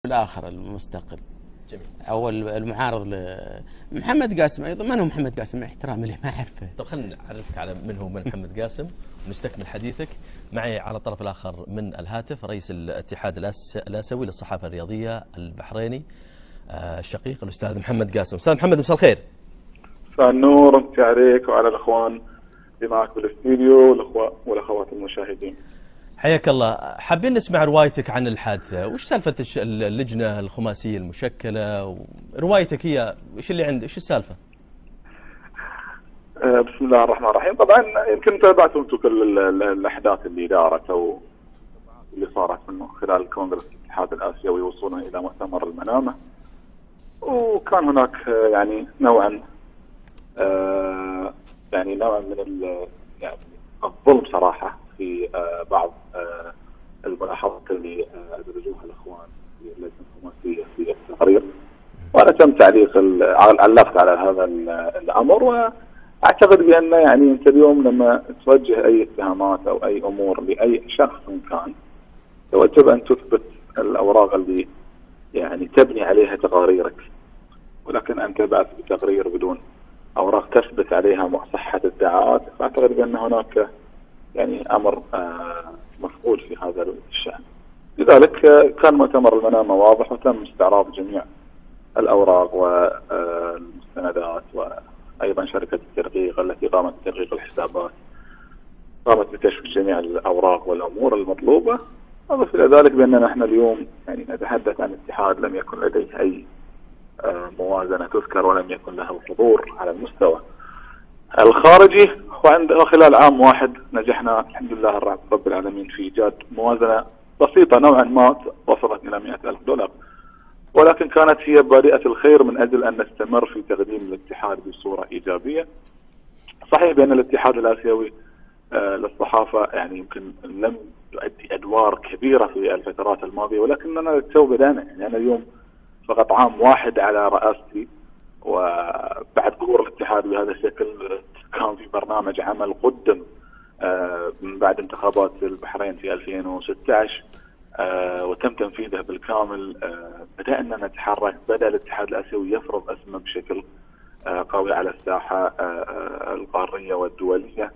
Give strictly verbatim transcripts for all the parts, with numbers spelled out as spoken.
الآخر المستقل. جميل. أو المعارض لمحمد قاسم أيضا. من هو محمد قاسم؟ احترامي له ما أعرفه. طب خلينا نعرفك على من هو من محمد قاسم ونستكمل حديثك. معي على الطرف الآخر من الهاتف رئيس الاتحاد الآسيوي للصحافة الرياضية البحريني الشقيق الأستاذ محمد قاسم. أستاذ محمد مساء الخير. مساء النور، انت عليك وعلى الأخوان اللي معك بالاستديو والأخوات المشاهدين. حياك الله. حابين نسمع روايتك عن الحادثة. وش سالفة اللجنة الخماسية المشكلة؟ روايتك هي ايش اللي عند ايش السالفة؟ بسم الله الرحمن الرحيم. طبعا يمكن تابعتم انتم كل الاحداث اللي دارت او اللي صارت من خلال كونغرس الاتحاد الآسيوي وصولا الى مؤتمر المنامة، وكان هناك يعني نوعا يعني نوع من يعني الظلم صراحة في بعض الملاحظات اللي أدرجوها الأخوان في اللجنة الخماسية في التقرير، وأنا تم تعليق علقت على هذا الأمر. وأعتقد بأن يعني أنت اليوم لما توجه أي اتهامات أو أي أمور لأي شخص كان، يجب أن تثبت الأوراق اللي يعني تبني عليها تقاريرك، ولكن أن تبعث بتقرير بدون أوراق تثبت عليها صحة الادعاءات، فأعتقد بأن هناك يعني أمر مفقود في هذا الشأن. لذلك كان مؤتمر المنامة واضح، وتم استعراض جميع الأوراق والمستندات، وأيضا شركة التدقيق التي قامت بتدقيق الحسابات قامت بكشف جميع الأوراق والأمور المطلوبة. أضف إلى ذلك بأننا نحن اليوم يعني نتحدث عن اتحاد لم يكن لديه أي موازنة تذكر، ولم يكن له حضور على المستوى الخارجي، وعند خلال عام واحد نجحنا الحمد لله رب العالمين في إيجاد موازنة بسيطة نوعا ما وصلت إلى مئة ألف دولار، ولكن كانت هي بادئة الخير من أجل أن نستمر في تقديم الاتحاد بصورة إيجابية. صحيح بأن الاتحاد الآسيوي للصحافة يعني يمكن لم يؤدي أدوار كبيرة في الفترات الماضية، ولكننا تو بدأنا. يعني أنا اليوم فقط عام واحد على رئاستي، وبعد ظهور الاتحاد بهذا الشكل كان في برنامج عمل قدم من بعد انتخابات البحرين في ألفين وستة عشر وتم تنفيذه بالكامل. بدأنا نتحرك، بدأ الاتحاد الآسيوي يفرض اسمه بشكل قوي على الساحة القارية والدولية.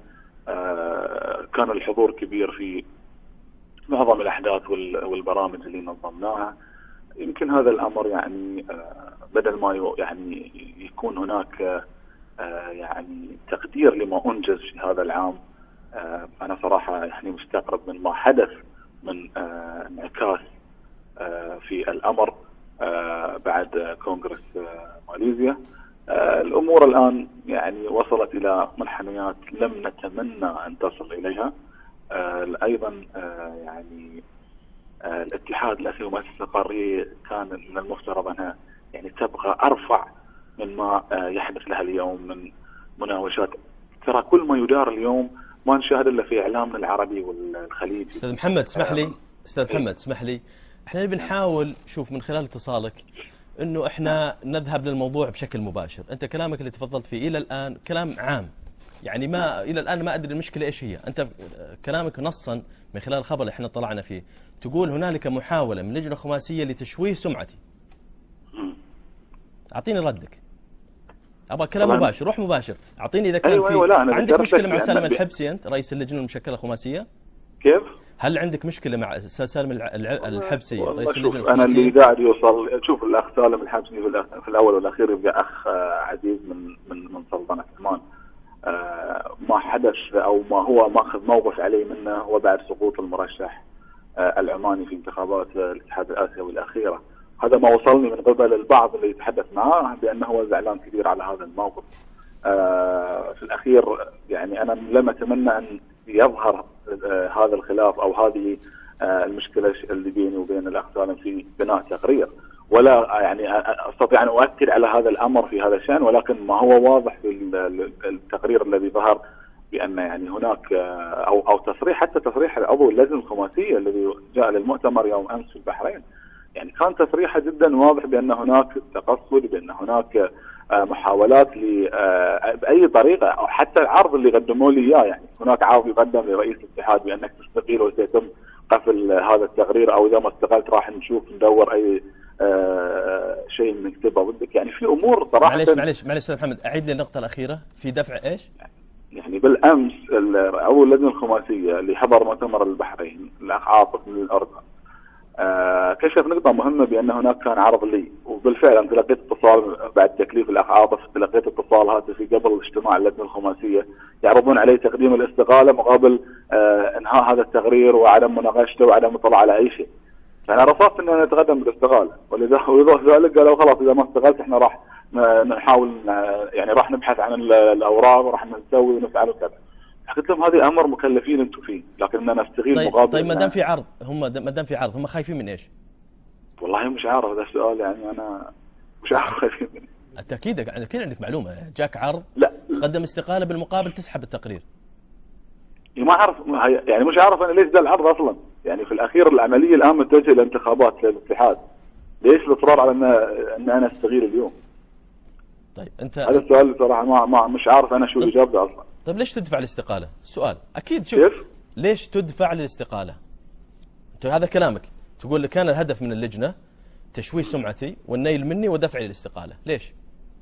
كان الحضور كبير في معظم الأحداث والبرامج اللي نظمناها. يمكن هذا الأمر يعني بدل ما يعني يكون هناك يعني تقدير لما أنجز في هذا العام، أنا صراحة يعني مستغرب من ما حدث من انعكاس في الأمر بعد كونغرس ماليزيا. الأمور الآن يعني وصلت إلى منحنيات لم نتمنى أن تصل إليها. أيضا يعني الاتحاد الآسيوي والمؤسسة القارية كان من المفترض أنها يعني تبقى أرفع مما يحدث لها اليوم من مناوشات. ترى كل ما يدار اليوم ما نشاهد إلا في إعلامنا العربي والخليجي. أستاذ محمد اسمح لي أستاذ محمد اسمح لي احنا بنحاول شوف من خلال اتصالك انه احنا نذهب للموضوع بشكل مباشر. انت كلامك اللي تفضلت فيه الى الان كلام عام، يعني ما الى الان ما ادري المشكله ايش هي. انت كلامك نصا من خلال الخبر اللي احنا طلعنا فيه تقول هنالك محاوله من لجنه خماسيه لتشويه سمعتي. اعطيني ردك، ابغى كلام مباشر، روح مباشر اعطيني اذا كان أيوة في أيوة عندك مشكله مع سالم الحبسي. انت رئيس اللجنه المشكله الخماسيه، كيف؟ هل عندك مشكله مع سالم الحبسي رئيس اللجنه الخماسيه؟ انا اللي قاعد يوصل، شوف الاخ سالم الحبسي في الاول والاخير يبقى اخ عزيز من من من سلطنه عمان. ما حدث او ما هو ماخذ موقف عليه منه هو بعد سقوط المرشح العماني في انتخابات الاتحاد الآسيوي الأخيرة. هذا ما وصلني من قبل البعض اللي يتحدث معاه بأنه هو زعلان كثير على هذا الموقف. في الأخير يعني أنا لم أتمنى أن يظهر هذا الخلاف أو هذه المشكلة اللي بيني وبين الأخ سالم في بناء تقرير، ولا يعني أستطيع أن أؤكد على هذا الأمر في هذا الشأن، ولكن ما هو واضح في التقرير الذي ظهر بأن يعني هناك أو أو تصريح، حتى تصريح عضو اللجنة الخماسية الذي جاء للمؤتمر يوم أمس في البحرين، يعني كان تصريحه جدا واضح بأن هناك تقصد، بأن هناك محاولات بأي طريقة، أو حتى العرض اللي قدموا لي إياه، يعني هناك عرض يقدم لرئيس الاتحاد بأنك تستقيل وسيتم قفل هذا التقرير، أو إذا ما استقلت راح نشوف ندور أي آه شيء نكتبه ضدك. يعني في امور صراحه. معليش معليش معليش استاذ محمد، اعيد لي النقطه الاخيره في دفع ايش؟ يعني بالامس اول اللجنه الخماسيه اللي حضر مؤتمر البحرين الاخ عاطف من الاردن آه كشف نقطه مهمه، بان هناك كان عرض لي، وبالفعل انا تلقيت اتصال بعد تكليف الاخ عاطف، تلقيت اتصال هاتفي قبل اجتماع اللجنه الخماسيه يعرضون علي تقديم الاستقاله مقابل آه انهاء هذا التقرير وعدم مناقشته وعدم الاطلاع على اي شيء. فانا رفضت ان انا اتقدم بالاستقاله، ولذلك قالوا خلاص اذا ما استقلت احنا راح نحاول يعني راح نبحث عن الاوراق وراح نسوي ونفعل وكذا. قلت لهم هذه امر مكلفين انتم فيه، لكن انا استغيل طيب مقابل. طيب ما دام في عرض، هم ما دام في عرض هم خايفين من ايش؟ والله مش عارف، هذا السؤال يعني انا مش عارف خايفين من ايش. اكيد اكيد عندك معلومه، جاك عرض لا تقدم استقاله بالمقابل تسحب التقرير. ما اعرف يعني مش عارف انا ليش ذا العرض اصلا. يعني في الاخير العمليه الان متجهه لانتخابات للاتحاد، ليش الاصرار على ان ان انا استغيل اليوم؟ طيب انت هذا السؤال صراحه ما, ما مش عارف انا شو اجابته اصلا. طيب ليش تدفع الاستقاله؟ سؤال اكيد. شوف كيف؟ ليش تدفع للاستقاله؟ انت هذا كلامك تقول كان الهدف من اللجنه تشويه سمعتي والنيل مني ودفعي للاستقاله، ليش؟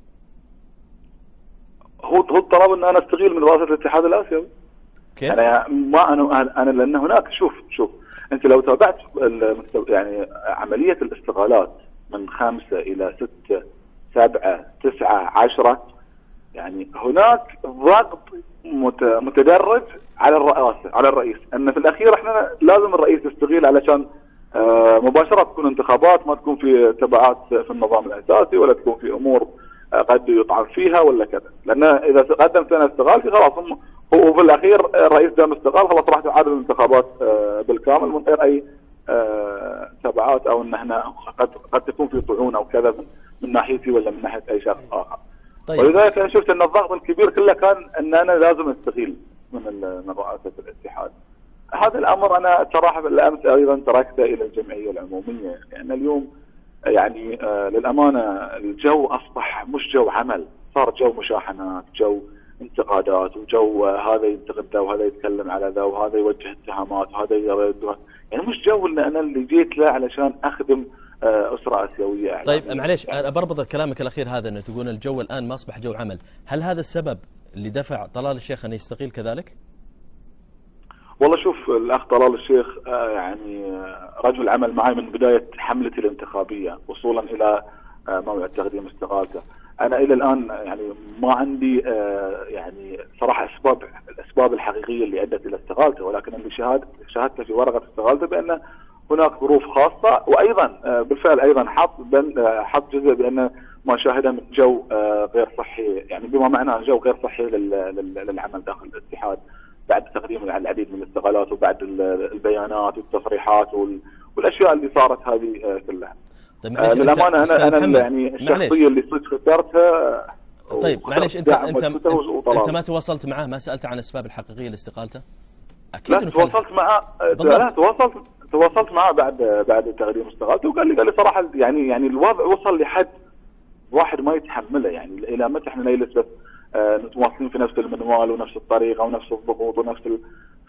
يعني هو هو الطلب ان انا استغيل من رئاسه الاتحاد الاسيوي. كيف؟ انا ما انا انا لان هناك شوف شوف انت لو تابعت يعني عمليه الاستقالات من خمسه الى سته سبعه تسعه عشره، يعني هناك ضغط متدرج على الرئاسه على الرئيس، ان في الاخير احنا لازم الرئيس يستغيل علشان مباشره تكون انتخابات ما تكون في تبعات في النظام الاساسي ولا تكون في امور قد يطعن فيها ولا كذا، لان اذا قدم سنه استقالتي خلاص هو في الاخير الرئيس دام استقال خلاص راح تعاد الانتخابات بالكامل من غير اي تبعات او ان احنا قد قد تكون في طعون او كذا من, من ناحيتي ولا من ناحيه اي شخص اخر. طيب. ولذلك انا شفت ان الضغط الكبير كله كان ان انا لازم استغيل من من رئاسه الاتحاد. هذا الامر انا صراحه بالامس ايضا تركته الى الجمعيه العموميه، لان اليوم يعني آه للامانه الجو اصبح مش جو عمل، صار جو مشاحنات، جو انتقادات، وجو آه هذا ينتقد ذا وهذا يتكلم على ذا وهذا يوجه اتهامات وهذا يرد، يعني مش جو ان انا اللي جيت له علشان اخدم آه اسره اسيويه. يعني طيب معليش انا بربط كلامك الاخير هذا انه تقول الجو الان ما اصبح جو عمل، هل هذا السبب اللي دفع طلال الشيخ ان يستقيل كذلك؟ والله شوف الاخ طلال الشيخ آه يعني آه رجل عمل معي من بدايه حملتي الانتخابيه وصولا الى آه موعد تقديم استقالته. انا الى الان يعني ما عندي آه يعني صراحه اسباب الاسباب الحقيقيه اللي ادت الى استقالته، ولكن اللي شهادت شهادته في ورقه استقالته بان هناك ظروف خاصه، وايضا آه بالفعل ايضا حط آه حط جزء بان ما شاهده من جو آه غير صحي، يعني بما معناه جو غير صحي للعمل داخل الاتحاد بعد تقديم العديد من الاستقالات وبعد البيانات والتصريحات والاشياء اللي صارت هذه كلها. طيب آه للامانه انا انا يعني الشخصيه اللي صدق اخترتها. طيب معليش انت انت انت ما تواصلت معاه، ما سالت عن الاسباب الحقيقيه لاستقالته؟ اكيد لا تواصلت معاه، لا تواصلت تواصلت معاه بعد بعد تقديم استقالته، وقال لي قال لي صراحه يعني يعني الوضع وصل لحد واحد ما يتحمله، يعني الى متى احنا نجلس بس آه متواصلين في نفس المنوال ونفس الطريقه ونفس الضغوط ونفس ال...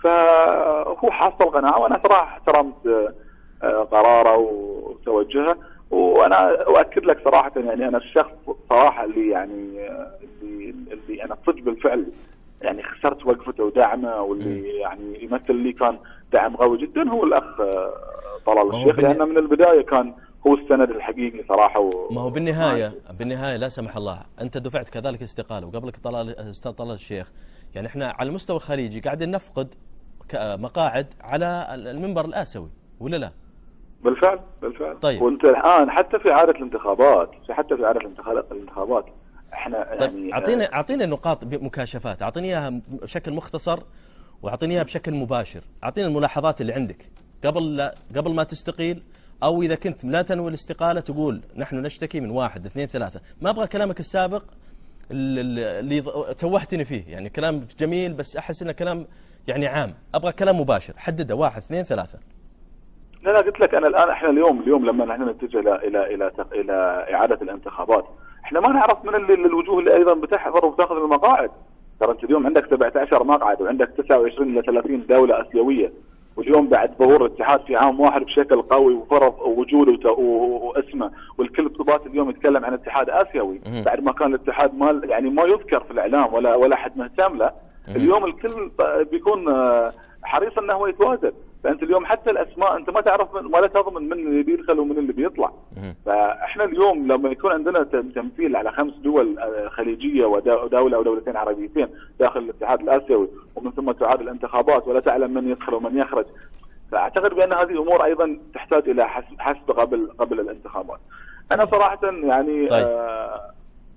فهو حصل قناعه، وانا صراحه احترمت آه قراره وتوجهه، وانا اؤكد لك صراحه يعني انا الشخص صراحه اللي يعني اللي اللي انا صدق بالفعل يعني خسرت وقفته ودعمه، واللي يعني يمثل لي كان دعم قوي جدا هو الاخ طلال الشيخ، لانه من البدايه كان هو السند الحقيقي صراحه. و... ما هو بالنهايه بالنهايه لا سمح الله انت دفعت كذلك استقاله، وقبلك طلال استاذ طلال الشيخ، يعني احنا على المستوى الخليجي قاعدين نفقد مقاعد على المنبر الاسيوي ولا لا؟ بالفعل بالفعل. طيب وانت الان حتى في عاده الانتخابات حتى في عاده الانتخابات احنا طيب يعني اعطينا اعطينا نقاط مكاشفات، اعطيني اياها بشكل مختصر واعطيني اياها بشكل مباشر، اعطينا الملاحظات اللي عندك قبل لا قبل ما تستقيل، او اذا كنت لا تنوي الاستقاله تقول نحن نشتكي من واحد اثنين ثلاثه، ما ابغى كلامك السابق اللي توهتني فيه، يعني كلام جميل بس احس انه كلام يعني عام، ابغى كلام مباشر حدده واحد اثنين ثلاثه. لا لا قلت لك انا الان احنا اليوم اليوم لما نحن نتجه الى الى الى الى اعاده الانتخابات، احنا ما نعرف من الوجوه اللي ايضا بتحضر وبتاخذ المقاعد. ترى انت اليوم عندك سبعة عشر مقعد وعندك تسعة وعشرين الى ثلاثين دوله اسيويه، واليوم بعد ظهور الاتحاد في عام واحد بشكل قوي وفرض وجوده واسمه، والكل بطبات اليوم يتكلم عن اتحاد اسيوي بعد ما كان الاتحاد ما يعني ما يذكر في الاعلام ولا ولا حد مهتم له. اليوم الكل بيكون حريص انه هو يتواجد، فانت اليوم حتى الاسماء انت ما تعرف من ولا تضمن من اللي بيدخل ومن اللي بيطلع. فاحنا اليوم لما يكون عندنا تمثيل على خمس دول خليجيه ودوله او دولتين عربيتين داخل الاتحاد الاسيوي، ومن ثم تعاد الانتخابات ولا تعلم من يدخل ومن يخرج، فاعتقد بان هذه الامور ايضا تحتاج الى حسب قبل قبل الانتخابات. انا صراحه يعني طيب. آه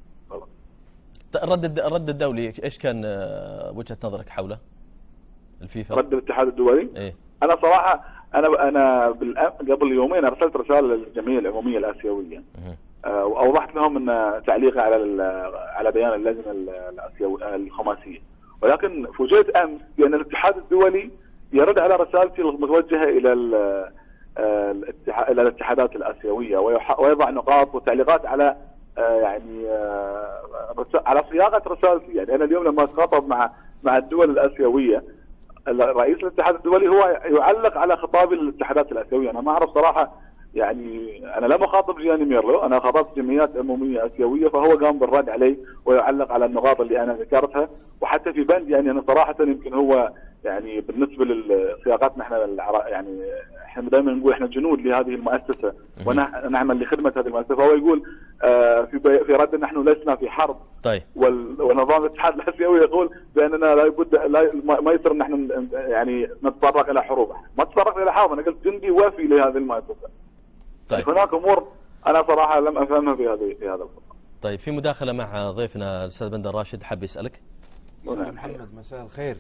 الرد الرد الدولي ايش كان وجهه نظرك حوله؟ الفيفا رد الاتحاد الدولي؟ إيه؟ انا صراحه انا انا قبل يومين ارسلت رساله للجمعيه العموميه الاسيويه، أه واوضحت لهم ان تعليقي على على بيان اللجنه الاسيويه الخماسيه، ولكن فوجئت امس بان الاتحاد الدولي يرد على رسالتي المتوجهه الى الى الاتحادات الاسيويه ويضع نقاط وتعليقات على يعني على صياغه رسالتي. يعني انا اليوم لما اتخاطب مع مع الدول الاسيويه، رئيس الاتحاد الدولي هو يعلق على خطاب الاتحادات الاسيويه. انا ما اعرف صراحه، يعني انا لم اخاطب جياني ميرلو، انا خاطبت جمعيات عموميه اسيويه، فهو قام بالرد علي ويعلق على النقاط اللي انا ذكرتها. وحتى في بند يعني انا صراحه يمكن هو يعني بالنسبه لصياغتنا احنا يعني احنا دائما نقول احنا جنود لهذه المؤسسه ونعمل لخدمه هذه المؤسسه، فهو يقول آه في في رد نحن لسنا في حرب. طيب. ونظام الاتحاد الاسيوي يقول باننا لا بد لا ما يصير ان احنا يعني نتطرق الى حروب، ما تطرق الى حرب، انا قلت جندي وافي لهذه المؤسسه. طيب. هناك امور انا صراحه لم افهمها في هذه في هذا الخطاب. طيب، في مداخله مع ضيفنا الاستاذ بندر راشد، حاب يسالك. استاذ محمد مساء الخير.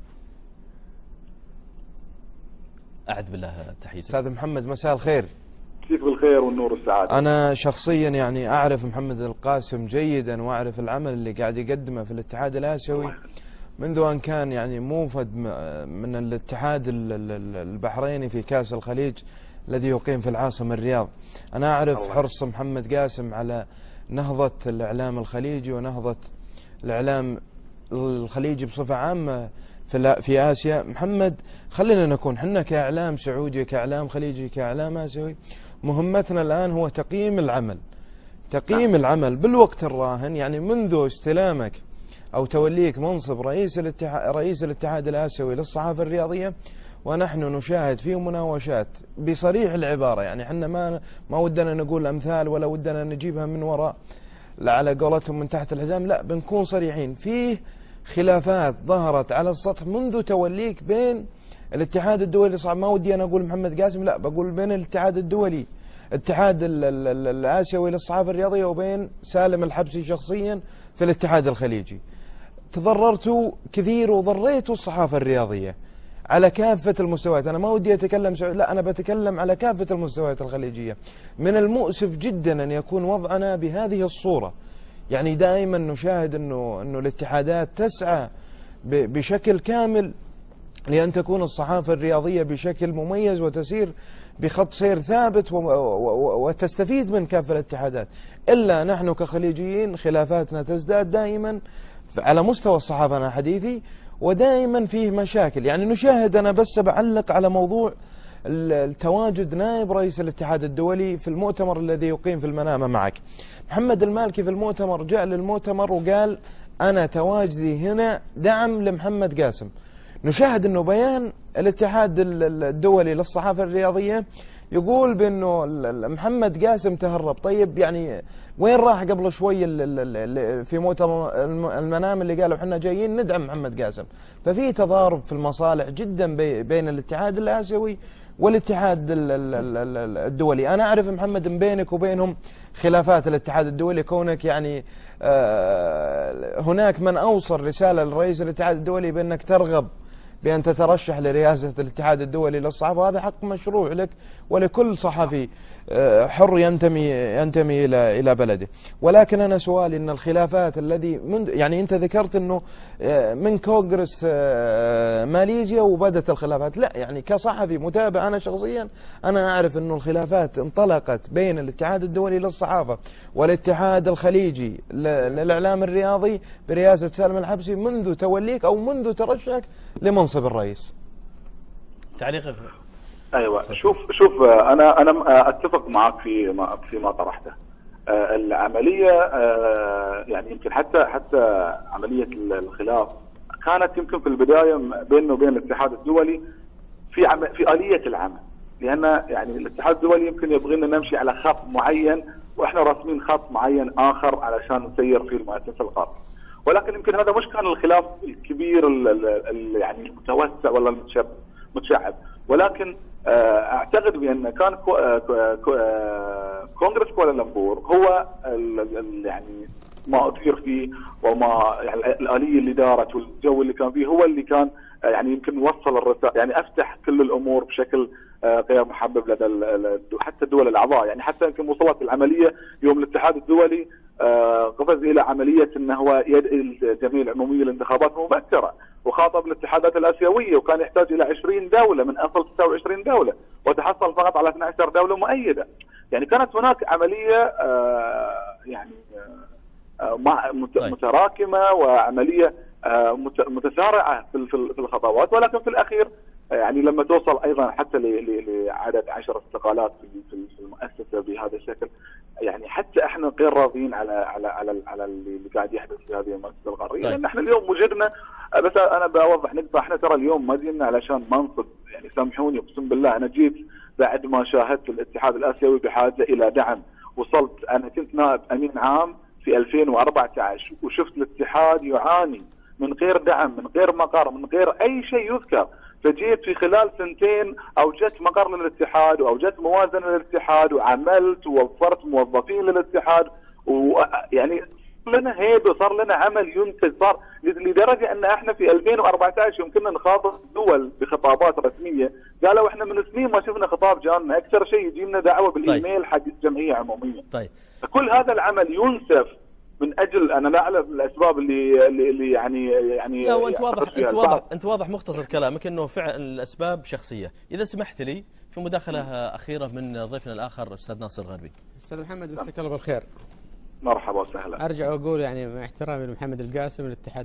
أعد بالله تحياتي. استاذ محمد مساء الخير. فيك بالخير والنور والسعاده. انا شخصيا يعني اعرف محمد القاسم جيدا، واعرف العمل اللي قاعد يقدمه في الاتحاد الاسيوي منذ ان كان يعني موفد من الاتحاد البحريني في كاس الخليج الذي يقيم في العاصمه الرياض. انا اعرف حرص محمد قاسم على نهضه الاعلام الخليجي ونهضه الاعلام الخليجي بصفه عامه في في اسيا. محمد، خلينا نكون حنا كاعلام سعودي، كاعلام خليجي، كاعلام اسيوي، مهمتنا الان هو تقييم العمل. تقييم العمل بالوقت الراهن، يعني منذ استلامك او توليك منصب رئيس الاتحاد رئيس الاتحاد الاسيوي للصحافه الرياضيه، ونحن نشاهد فيه مناوشات بصريح العباره، يعني حنا ما ما ودنا نقول امثال ولا ودنا نجيبها من وراء على قولتهم من تحت الحزام، لا بنكون صريحين. فيه خلافات ظهرت على السطح منذ توليك بين الاتحاد الدولي، صعب ما ودي انا اقول محمد قاسم، لا بقول بين الاتحاد الدولي الاتحاد الاسيوي للصحافه الرياضيه وبين سالم الحبسي شخصيا في الاتحاد الخليجي. تضررتوا كثير وضريتوا الصحافه الرياضيه على كافه المستويات. انا ما ودي اتكلم سعودي، لا انا بتكلم على كافه المستويات الخليجيه. من المؤسف جدا ان يكون وضعنا بهذه الصوره. يعني دائما نشاهد انه انه الاتحادات تسعى بشكل كامل لان تكون الصحافه الرياضيه بشكل مميز وتسير بخط سير ثابت وتستفيد من كافه الاتحادات، الا نحن كخليجيين خلافاتنا تزداد دائما على مستوى الصحافه. انا حديثي ودائما فيه مشاكل. يعني نشاهد، انا بس بعلق على موضوع التواجد نائب رئيس الاتحاد الدولي في المؤتمر الذي يقيم في المنامة معك. محمد المالكي في المؤتمر جاء للمؤتمر وقال أنا تواجدي هنا دعم لمحمد قاسم. نشاهد أنه بيان الاتحاد الدولي للصحافة الرياضية يقول بأنه محمد قاسم تهرب. طيب يعني وين راح قبل شوي في مؤتمر المنام اللي قالوا احنا جايين ندعم محمد قاسم؟ ففي تضارب في المصالح جدا بين الاتحاد الآسيوي والاتحاد الدولي. أنا أعرف محمد من بينك وبينهم خلافات الاتحاد الدولي، كونك يعني هناك من أوصل رسالة لرئيس الاتحاد الدولي بأنك ترغب بأن تترشح لرئاسة الاتحاد الدولي للصحافة، وهذا حق مشروع لك ولكل صحفي حر ينتمي ينتمي إلى إلى بلده. ولكن أنا سؤالي أن الخلافات الذي من يعني أنت ذكرت أنه من كونغرس ماليزيا وبدت الخلافات، لا يعني كصحفي متابع أنا شخصيا أنا أعرف أنه الخلافات انطلقت بين الاتحاد الدولي للصحافة والاتحاد الخليجي للإعلام الرياضي برئاسة سالم الحبسي منذ توليك أو منذ ترشحك لمنصب الرئيس. تعليقك. ايوه شوف شوف انا انا اتفق معك في ما في ما طرحته. العمليه يعني يمكن حتى حتى عمليه الخلاف كانت يمكن في البدايه بيننا وبين الاتحاد الدولي في عم في اليه العمل، لان يعني الاتحاد الدولي يمكن يبغينا نمشي على خط معين واحنا راسمين خط معين اخر علشان نسير في المؤسسه القادمه. ولكن يمكن هذا مش كان الخلاف الكبير ال يعني المتوسع ولا المتشعب، ولكن اعتقد بان كان كونغرس كوالالمبور هو يعني ما اثير فيه وما يعني الاليه اللي دارت والجو اللي كان فيه هو اللي كان يعني يمكن وصل الرسائل، يعني افتح كل الامور بشكل غير محبب لدى حتى الدول الاعضاء. يعني حتى يمكن وصلت العمليه يوم الاتحاد الدولي قفز الى عمليه انه هو يدعي الجمعيه العموميه للانتخابات مبكره، وخاطب الاتحادات الاسيويه وكان يحتاج الى عشرين دوله من اصل تسعة وعشرين دوله، وتحصل فقط على اثنتي عشرة دوله مؤيده. يعني كانت هناك عمليه يعني متراكمه وعمليه متسارعه في الخطوات، ولكن في الاخير يعني لما توصل ايضا حتى لعدد عشر استقالات في المؤسسه بهذا الشكل، يعني حتى احنا غير راضيين على على على على اللي قاعد يحدث في هذه المؤسسه القاريه. طيب. لان احنا اليوم وجدنا، بس انا بوضح نقطه، احنا ترى اليوم ما جينا علشان منصب، يعني سامحوني اقسم بالله انا جيت بعد ما شاهدت الاتحاد الاسيوي بحاجه الى دعم. وصلت انا كنت نائب امين عام في ألفين وأربعة عشر وشفت الاتحاد يعاني من غير دعم، من غير مقر، من غير اي شيء يذكر. فجيت في خلال سنتين اوجدت مقر للاتحاد واوجدت موازنه للاتحاد وعملت ووفرت موظفين للاتحاد، ويعني صار لنا هيبه، صار لنا عمل ينتج، صار لدرجه ان احنا في ألفين وأربعة عشر يمكننا نخاطب دول بخطابات رسميه، قالوا احنا من سنين ما شفنا خطاب جانا، اكثر شيء يجي لنا دعوه بالايميل حق الجمعيه عموميه. طيب فكل هذا العمل ينسف من اجل انا لا اعلم الاسباب اللي اللي يعني يعني لا وانت واضح انت واضح انت واضح مختصر كلامك انه فعلا الاسباب شخصيه. اذا سمحت لي في مداخله اخيره من ضيفنا الاخر استاذ ناصر غربي. استاذ محمد مساك الله بالخير. مرحبا وسهلا. ارجع واقول يعني مع احترامي لمحمد القاسم، الاتحاد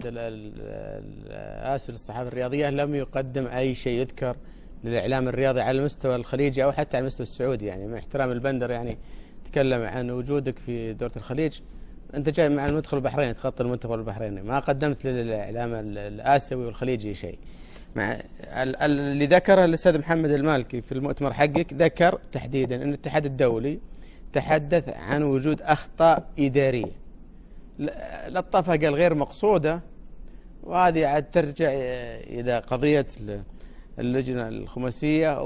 الاسيوي للصحافه الرياضيه لم يقدم اي شيء يذكر للاعلام الرياضي على المستوى الخليجي او حتى على المستوى السعودي. يعني مع احترام البندر يعني تكلم عن وجودك في دوره الخليج، انت جاي مع المنتخب البحريني تخطي المنتخب البحريني، ما قدمت للاعلام الاسيوي والخليجي شيء. مع اللي ذكره الاستاذ محمد المالكي في المؤتمر حقك، ذكر تحديدا ان الاتحاد الدولي تحدث عن وجود اخطاء اداريه لطفها قال غير مقصوده، وهذه عاد ترجع الى قضيه اللجنه الخماسيه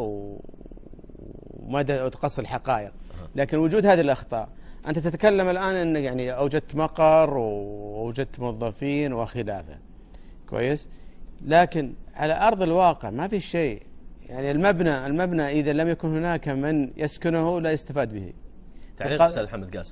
ومدى تقصي الحقائق. لكن وجود هذه الاخطاء، انت تتكلم الان ان يعني اوجدت مقر واوجدت موظفين وخلافه، كويس، لكن على ارض الواقع ما في شيء. يعني المبنى المبنى اذا لم يكن هناك من يسكنه لا يستفاد به. تعليق استاذ محمد قاسم.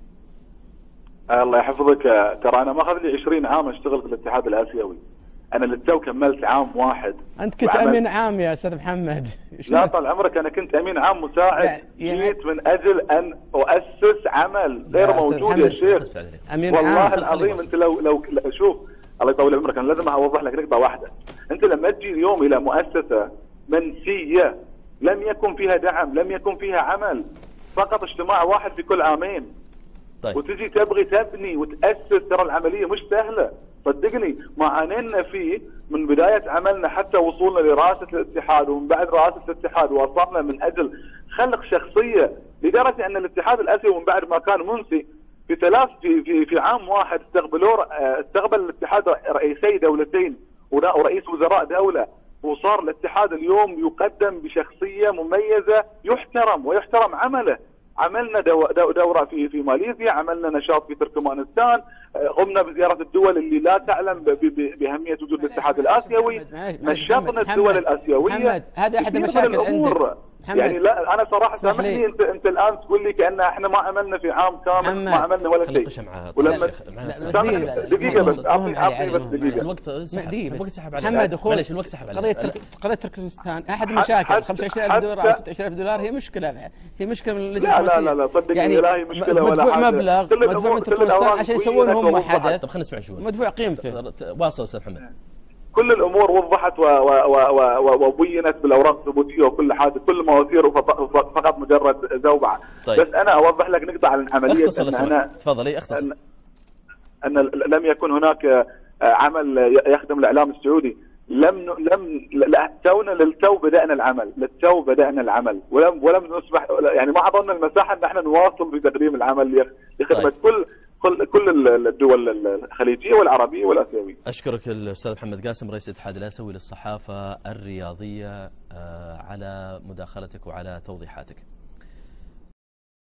الله يحفظك، ترى انا ما اخذ لي عشرين عام اشتغل في الاتحاد الاسيوي، انا للتو كملت عام واحد. انت كنت امين عام يا استاذ محمد. لا طال عمرك، انا كنت امين عام مساعد، جيت من اجل ان اؤسس عمل غير موجود يا شيخ. امين والله عام العظيم انت لو لو شوف الله يطول عمرك، انا لازم اوضح لك نقطه واحده. انت لما تجي اليوم الى مؤسسه منسيه لم يكن فيها دعم، لم يكن فيها عمل، فقط اجتماع واحد في كل عامين، طيب. وتجي تبغي تبني وتأسس، ترى العملية مش سهلة صدقني. ما عانينا فيه من بداية عملنا حتى وصولنا لرئاسة الاتحاد، ومن بعد رئاسة الاتحاد وصلنا من أجل خلق شخصية، لدرجة أن الاتحاد الآسيوي من بعد ما كان منسي في ثلاث في في, في عام واحد استقبلوا استقبل الاتحاد رئيسي دولتين ورئيس وزراء دولة، وصار الاتحاد اليوم يقدم بشخصية مميزة يحترم ويحترم عمله. عملنا دو دو دورة في في ماليزيا، عملنا نشاط في تركمانستان، قمنا بزيارة الدول اللي لا تعلم بأهمية وجود الاتحاد الآسيوي، نشطنا الدول الآسيوية. محمد هذا أحد المشاكل عندك. يعني لا انا صراحه سامحني، انت انت الان تقول لي كان احنا ما عملنا في عام كامل، ما عملنا ولا شيء. ولما دقيقه بس اعطني اعطني بس دقيقه. الوقت الوقت سحب عليك محمد اخوي، معليش الوقت سحب عليك. قضيه قضيه تركمانستان احد المشاكل، خمسة وعشرين ألف دولار او ستة وعشرين ألف دولار هي مشكله، هي مشكله من اللجنه الخماسيه. لا لا لا صدقني يعني لا هي مشكله ولا مدفوع حاجه. مبلغ مدفوع من تركمانستان عشان يسوون هم حدث. طب خلينا نسمع شوي. مدفوع قيمته. واصل استاذ محمد. كل الامور وضحت وبينت بالاوراق الثبوتيه وكل حاجه، كل المواسير فقط مجرد زوبعه. طيب. بس انا اوضح لك نقطه عن عمليه ان انا تفضلي اختصر. أن, ان لم يكن هناك عمل يخدم الاعلام السعودي. لم لم لا تونا للتو بدانا العمل، للتو بدانا العمل ولم ولم نصبح يعني ما اعطونا المساحه ان احنا نواصل بتقديم العمل لخدمه طيب. كل كل كل الدول الخليجيه والعربيه والاسيويه. اشكرك الاستاذ محمد قاسم رئيس الاتحاد الاسيوي للصحافه الرياضيه على مداخلتك وعلى توضيحاتك.